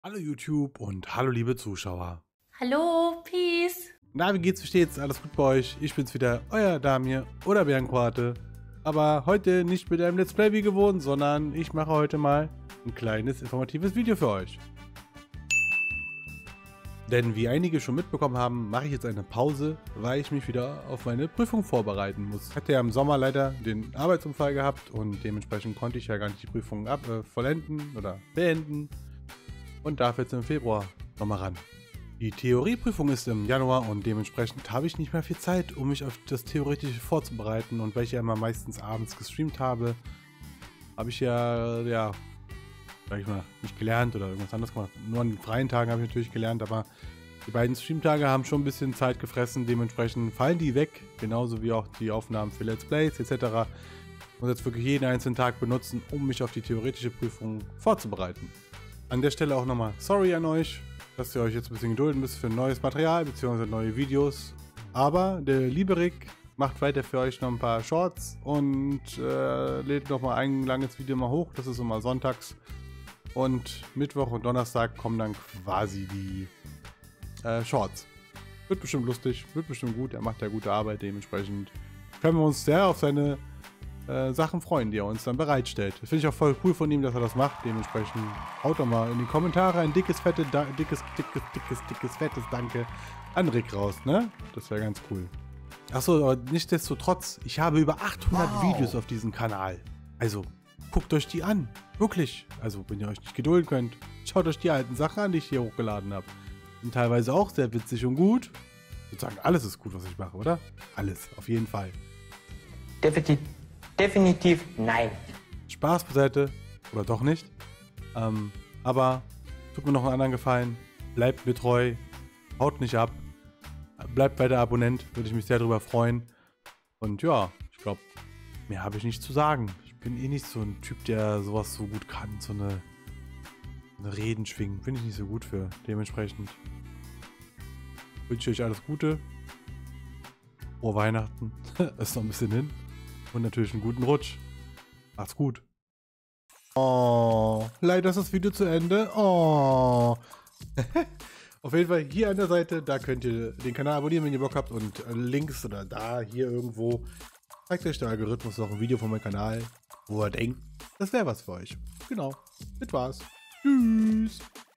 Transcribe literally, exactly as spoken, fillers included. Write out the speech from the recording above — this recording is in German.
Hallo YouTube und hallo liebe Zuschauer. Hallo, Peace. Na, wie geht's, wie steht's? Alles gut bei euch? Ich bin's wieder, euer Damir oder Bärenquarte. Aber heute nicht mit einem Let's Play wie gewohnt, sondern ich mache heute mal ein kleines informatives Video für euch. Denn wie einige schon mitbekommen haben, mache ich jetzt eine Pause, weil ich mich wieder auf meine Prüfung vorbereiten muss. Ich hatte ja im Sommer leider den Arbeitsunfall gehabt und dementsprechend konnte ich ja gar nicht die Prüfung ab, äh, vollenden oder beenden. Und darf jetzt im Februar nochmal ran. Die Theorieprüfung ist im Januar und dementsprechend habe ich nicht mehr viel Zeit, um mich auf das Theoretische vorzubereiten. Und weil ich ja immer meistens abends gestreamt habe, habe ich ja, ja, sag ich mal, nicht gelernt oder irgendwas anderes gemacht. Nur an den freien Tagen habe ich natürlich gelernt, aber die beiden Streamtage haben schon ein bisschen Zeit gefressen. Dementsprechend fallen die weg, genauso wie auch die Aufnahmen für Let's Plays et cetera. Ich muss jetzt wirklich jeden einzelnen Tag benutzen, um mich auf die theoretische Prüfung vorzubereiten. An der Stelle auch nochmal sorry an euch, dass ihr euch jetzt ein bisschen gedulden müsst für neues Material bzw. neue Videos. Aber der liebe Rick macht weiter für euch noch ein paar Shorts und äh, lädt nochmal ein langes Video mal hoch. Das ist immer sonntags. Und Mittwoch und Donnerstag kommen dann quasi die äh, Shorts. Wird bestimmt lustig, wird bestimmt gut. Er macht ja gute Arbeit, dementsprechend können wir uns sehr auf seine Äh, Sachen freuen, die er uns dann bereitstellt. Das finde ich auch voll cool von ihm, dass er das macht. Dementsprechend haut doch mal in die Kommentare ein dickes, fette, da dickes, dickes, dickes, dickes, fettes Danke an Rick raus, ne? Das wäre ganz cool. Achso, aber nichtsdestotrotz, ich habe über achthundert wow. Videos auf diesem Kanal. Also, guckt euch die an. Wirklich. Also, wenn ihr euch nicht gedulden könnt, schaut euch die alten Sachen an, die ich hier hochgeladen habe. Sind teilweise auch sehr witzig und gut. Ich würde sagen, alles ist gut, was ich mache, oder? Alles, auf jeden Fall. Definitiv. Definitiv nein. Spaß beiseite. Oder doch nicht. Ähm, aber tut mir noch einen anderen Gefallen. Bleibt mir treu. Haut nicht ab. Bleibt weiter Abonnent. Würde ich mich sehr darüber freuen. Und ja, ich glaube, mehr habe ich nicht zu sagen. Ich bin eh nicht so ein Typ, der sowas so gut kann. So eine, eine Reden schwingen. Finde ich nicht so gut für. Dementsprechend wünsche ich euch alles Gute. Frohe Weihnachten. Ist noch ein bisschen hin. Und natürlich einen guten Rutsch. Macht's gut. Oh, leider ist das Video zu Ende. Oh. Auf jeden Fall hier an der Seite, da könnt ihr den Kanal abonnieren, wenn ihr Bock habt. Und links oder da, hier irgendwo, zeigt euch der Algorithmus noch ein Video von meinem Kanal, wo er denkt, das wäre was für euch. Genau. Das war's. Tschüss.